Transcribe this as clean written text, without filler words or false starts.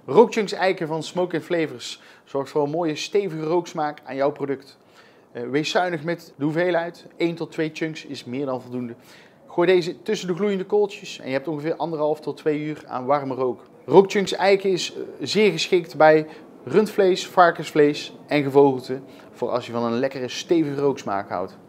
Rookchunks eiken van Smoke & Flavors zorgt voor een mooie stevige rooksmaak aan jouw product. Wees zuinig met de hoeveelheid. 1 tot 2 chunks is meer dan voldoende. Gooi deze tussen de gloeiende kooltjes en je hebt ongeveer 1,5 tot 2 uur aan warme rook. Rookchunks eiken is zeer geschikt bij rundvlees, varkensvlees en gevogelte voor als je van een lekkere stevige rooksmaak houdt.